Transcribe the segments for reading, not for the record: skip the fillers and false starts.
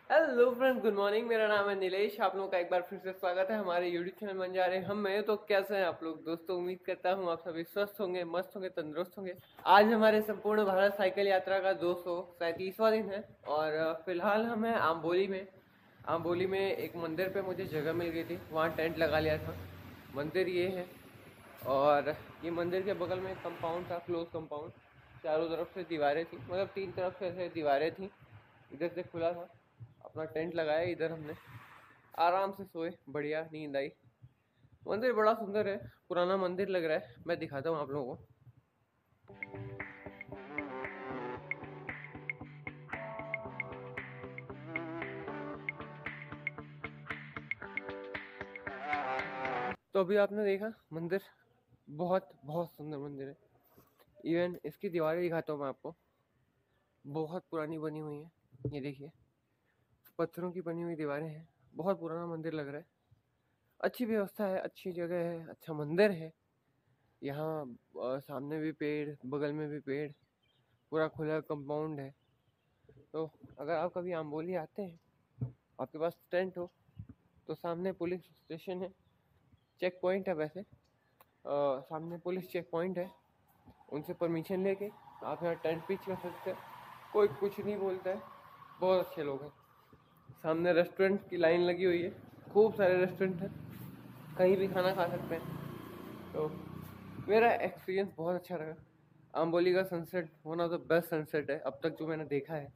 Hello friends, good morning. मेरा नाम है नीलेश। आप लोगों का एक बार फिर से स्वागत है हमारे यूट्यूब चैनल बन जा रहे हैं हम मैं। तो कैसे हैं आप लोग दोस्तों? उम्मीद करता हूँ आप सभी स्वस्थ होंगे, मस्त होंगे, तंदुरुस्त होंगे। आज हमारे संपूर्ण भारत साइकिल यात्रा का 237वां दिन है और फिलहाल हम हैं आम्बोली में। आम्बोली में एक मंदिर पे मुझे जगह मिल गई थी, वहाँ टेंट लगा लिया था। मंदिर ये है और ये मंदिर के बगल में एक कंपाउंड था, क्लोज कंपाउंड। चारों तरफ से दीवारें थी, मतलब तीन तरफ से ऐसे दीवारें थी। इधर से खुला था, अपना टेंट लगाया, इधर हमने आराम से सोए, बढ़िया नींद आई। मंदिर बड़ा सुंदर है, पुराना मंदिर लग रहा है। मैं दिखाता हूँ आप लोगों को। तो अभी आपने देखा मंदिर, बहुत बहुत सुंदर मंदिर है। इवन इसकी दीवारें दिखाता हूँ मैं आपको, बहुत पुरानी बनी हुई है। ये देखिए, पत्थरों की बनी हुई दीवारें हैं। बहुत पुराना मंदिर लग रहा है। अच्छी व्यवस्था है, अच्छी जगह है, अच्छा मंदिर है। यहाँ सामने भी पेड़, बगल में भी पेड़, पूरा खुला कंपाउंड है। तो अगर आप कभी आम्बोली आते हैं, आपके पास टेंट हो, तो सामने पुलिस स्टेशन है, चेक पॉइंट है। वैसे सामने पुलिस चेक पॉइंट है, उनसे परमिशन लेके आप यहाँ टेंट पिच कर सकते हैं। कोई कुछ नहीं बोलता है, बहुत अच्छे लोग हैं। सामने रेस्टोरेंट की लाइन लगी हुई है, खूब सारे रेस्टोरेंट हैं, कहीं भी खाना खा सकते हैं। तो मेरा एक्सपीरियंस बहुत अच्छा रहा। आम्बोली का sunset one of the best sunset है अब तक जो मैंने देखा है।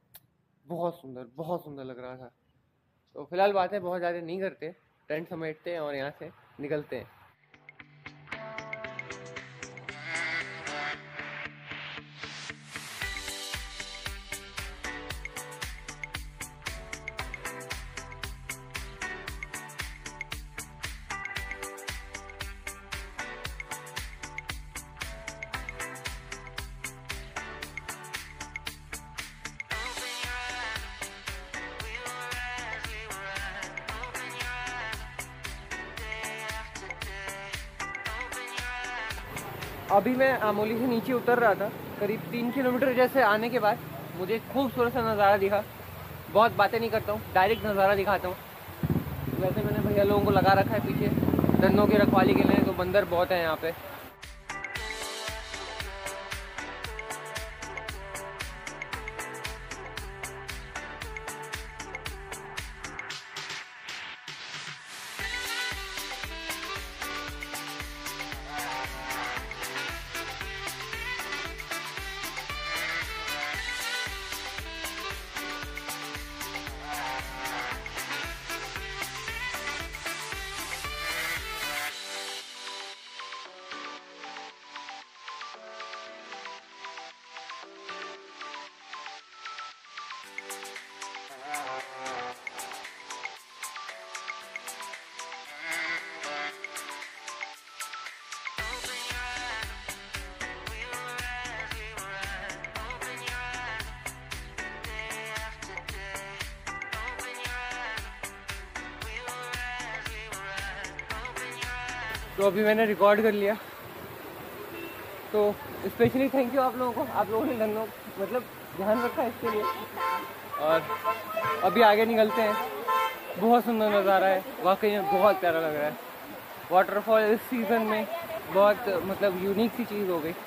बहुत सुंदर लग रहा था। तो फिलहाल बातें बहुत ज़्यादा नहीं करते, टेंट समेटते हैं और यहाँ से निकलते हैं। अभी मैं आमोली से नीचे उतर रहा था, करीब 3 किलोमीटर जैसे आने के बाद मुझे खूबसूरत सा नज़ारा दिखा। बहुत बातें नहीं करता हूँ, डायरेक्ट नज़ारा दिखाता हूँ। वैसे मैंने भैया लोगों को लगा रखा है पीछे दंदों की रखवाली के लिए, तो बंदर बहुत है यहाँ पे। तो अभी मैंने रिकॉर्ड कर लिया, तो स्पेशली थैंक यू आप लोगों को। आप लोगों ने धन्यवाद, मतलब ध्यान रखा है इसके लिए। और अभी आगे निकलते हैं। बहुत सुंदर नज़ारा है, वाकई में बहुत प्यारा लग रहा है। वाटरफॉल इस सीज़न में बहुत मतलब यूनिक सी चीज़ हो गई।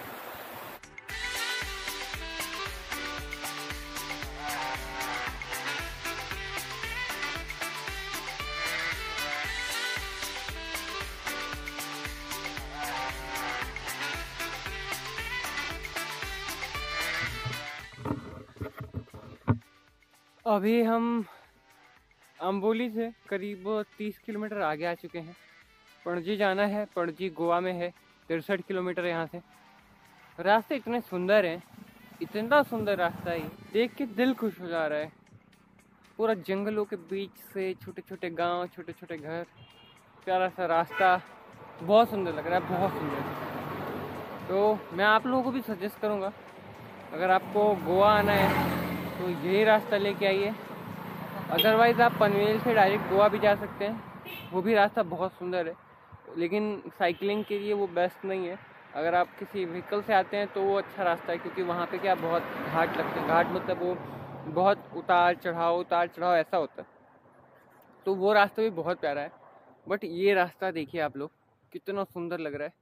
अभी हम अम्बोली से करीब 30 किलोमीटर आगे आ चुके हैं। पणजी जाना है, पणजी गोवा में है, 63 किलोमीटर यहाँ से। रास्ते इतने सुंदर हैं, इतना सुंदर रास्ता है, देख के दिल खुश हो जा रहा है। पूरा जंगलों के बीच से छोटे छोटे गांव, छोटे छोटे घर, प्यारा सा रास्ता, बहुत सुंदर लग रहा है, बहुत सुंदर। तो मैं आप लोगों को भी सजेस्ट करूँगा, अगर आपको गोवा आना है तो यही रास्ता लेके आइए। अदरवाइज़ आप पनवेल से डायरेक्ट गोवा भी जा सकते हैं, वो भी रास्ता बहुत सुंदर है, लेकिन साइकिलिंग के लिए वो बेस्ट नहीं है। अगर आप किसी व्हीकल से आते हैं तो वो अच्छा रास्ता है, क्योंकि वहाँ पे क्या बहुत घाट लगते हैं। घाट मतलब वो बहुत उतार चढ़ाव ऐसा होता है। तो वो रास्ता भी बहुत प्यारा है, बट ये रास्ता देखिए आप लोग कितना सुंदर लग रहा है।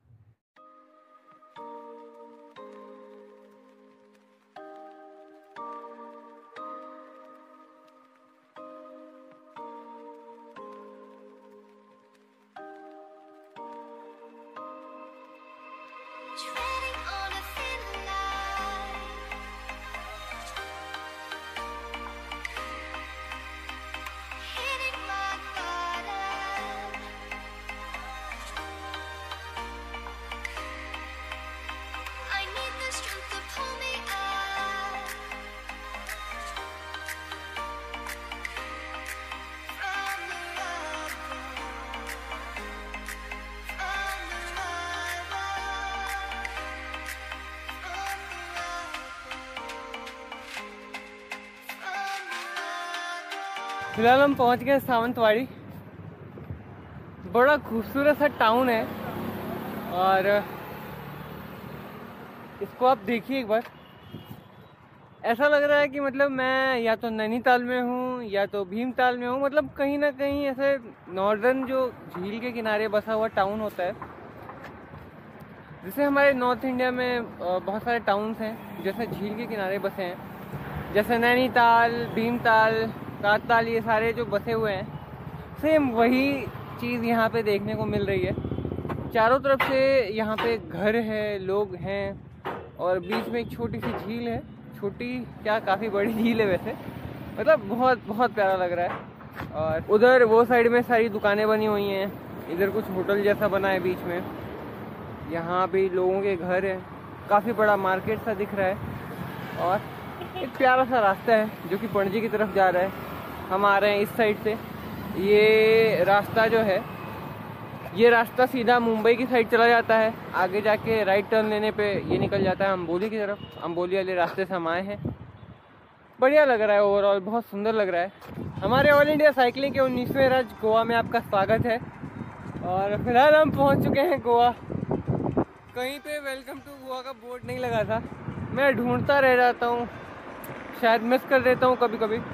फिलहाल हम पहुंच गए सावंतवाड़ी। बड़ा खूबसूरत सा टाउन है और इसको आप देखिए एक बार। ऐसा लग रहा है कि मतलब मैं या तो नैनीताल में हूँ या तो भीमताल में हूँ, मतलब कहीं ना कहीं ऐसे नॉर्दर्न जो झील के किनारे बसा हुआ टाउन होता है। जैसे हमारे नॉर्थ इंडिया में बहुत सारे टाउन्स हैं जैसे झील के किनारे बसे हैं, जैसे नैनीताल, भीमताल, ताल, ये सारे जो बसे हुए हैं, सेम वही चीज़ यहाँ पे देखने को मिल रही है। चारों तरफ से यहाँ पे घर है, लोग हैं और बीच में एक छोटी सी झील है। छोटी क्या, काफ़ी बड़ी झील है वैसे, मतलब बहुत बहुत प्यारा लग रहा है। और उधर वो साइड में सारी दुकानें बनी हुई हैं, इधर कुछ होटल जैसा बना है बीच में, यहाँ भी लोगों के घर है, काफ़ी बड़ा मार्केट सा दिख रहा है और एक प्यारा सा रास्ता है जो कि पणजी की तरफ जा रहा है। हम आ रहे हैं इस साइड से। ये रास्ता जो है, ये रास्ता सीधा मुंबई की साइड चला जाता है, आगे जाके राइट टर्न लेने पे ये निकल जाता है अम्बोली की तरफ। अम्बोली वाले रास्ते से हम आए हैं। बढ़िया लग रहा है, ओवरऑल बहुत सुंदर लग रहा है। हमारे ऑल इंडिया साइकिलिंग के 19वें राज्य गोवा में आपका स्वागत है। और फिलहाल हम पहुंच चुके हैं गोवा। कहीं पे वेलकम टू गोवा का बोर्ड नहीं लगा था, मैं ढूंढता रह जाता हूँ, शायद मिस कर देता हूँ कभी कभी,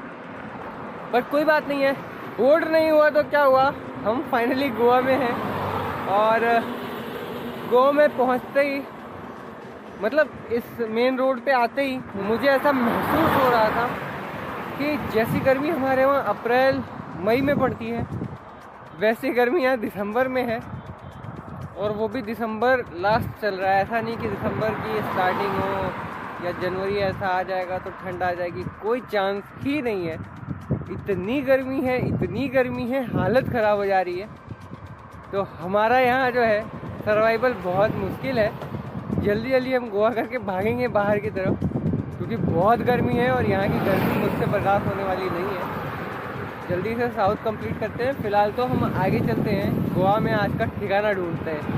बट कोई बात नहीं है। बोर्ड नहीं हुआ तो क्या हुआ, हम फाइनली गोवा में हैं। और गोवा में पहुंचते ही, मतलब इस मेन रोड पे आते ही मुझे ऐसा महसूस हो रहा था कि जैसी गर्मी हमारे वहाँ अप्रैल मई में पड़ती है, वैसी गर्मी यहाँ दिसंबर में है। और वो भी दिसंबर लास्ट चल रहा है, ऐसा नहीं कि दिसंबर की स्टार्टिंग हो या जनवरी ऐसा आ जाएगा तो ठंड आ जाएगी, कोई चांस ही नहीं है। इतनी गर्मी है, इतनी गर्मी है, हालत ख़राब हो जा रही है। तो हमारा यहाँ जो है सर्वाइवल बहुत मुश्किल है। जल्दी जल्दी हम गोवा करके भागेंगे बाहर की तरफ, क्योंकि बहुत गर्मी है और यहाँ की गर्मी मुझसे बर्दाश्त होने वाली नहीं है। जल्दी से साउथ कंप्लीट करते हैं। फ़िलहाल तो हम आगे चलते हैं, गोवा में आज का ठिकाना ढूंढते हैं।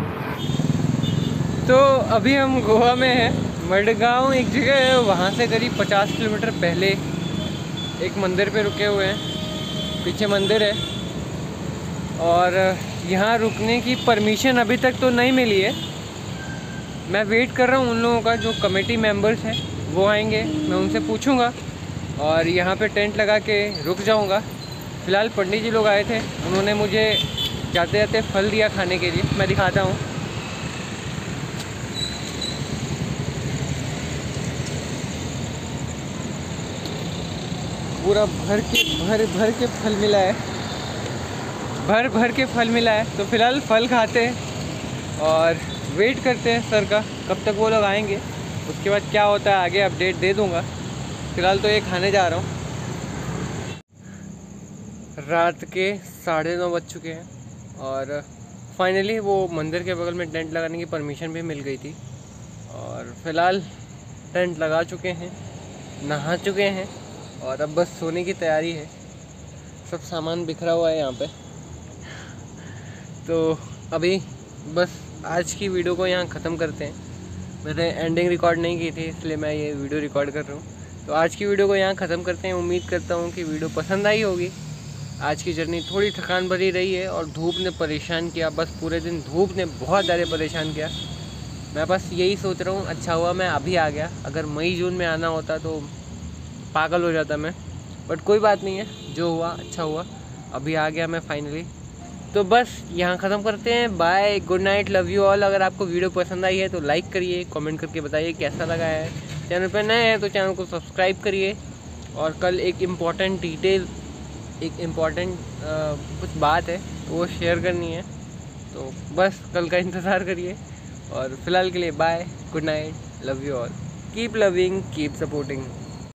तो अभी हम गोवा में हैं, मडगांव एक जगह है, वहाँ से करीब 50 किलोमीटर पहले एक मंदिर पे रुके हुए हैं। पीछे मंदिर है और यहाँ रुकने की परमिशन अभी तक तो नहीं मिली है। मैं वेट कर रहा हूँ उन लोगों का, जो कमेटी मेंबर्स हैं वो आएंगे, मैं उनसे पूछूंगा और यहाँ पे टेंट लगा के रुक जाऊँगा। फ़िलहाल पंडित जी लोग आए थे, उन्होंने मुझे जाते जाते फल दिया खाने के लिए, मैं दिखाता हूँ। पूरा भर के फल मिला है, भर के फल मिला है। तो फिलहाल फल खाते हैं और वेट करते हैं सर का, कब तक वो लोग आएंगे, उसके बाद क्या होता है आगे अपडेट दे दूंगा। फिलहाल तो ये खाने जा रहा हूँ। रात के 9:30 बज चुके हैं और फाइनली वो मंदिर के बगल में टेंट लगाने की परमिशन भी मिल गई थी। और फिलहाल टेंट लगा चुके हैं, नहा चुके हैं और अब बस सोने की तैयारी है। सब सामान बिखरा हुआ है यहाँ पे। तो अभी बस आज की वीडियो को यहाँ ख़त्म करते हैं। मैंने एंडिंग रिकॉर्ड नहीं की थी, इसलिए मैं ये वीडियो रिकॉर्ड कर रहा हूँ। तो आज की वीडियो को यहाँ ख़त्म करते हैं। उम्मीद करता हूँ कि वीडियो पसंद आई होगी। आज की जर्नी थोड़ी थकान भरी रही है और धूप ने परेशान किया, बस पूरे दिन धूप ने बहुत ज़्यादा परेशान किया। मैं बस यही सोच रहा हूँ, अच्छा हुआ मैं अभी आ गया, अगर मई जून में आना होता तो पागल हो जाता मैं, बट कोई बात नहीं है, जो हुआ अच्छा हुआ, अभी आ गया मैं फाइनली। तो बस यहाँ ख़त्म करते हैं, bye, good night, love you all. अगर आपको वीडियो पसंद आई है तो लाइक करिए, कमेंट करके बताइए कैसा लगा है। चैनल पर नए हैं तो चैनल को सब्सक्राइब करिए। और कल एक इम्पॉर्टेंट कुछ बात है तो वो शेयर करनी है, तो बस कल का इंतज़ार करिए। और फिलहाल के लिए bye, good night, love you all, keep loving, keep supporting.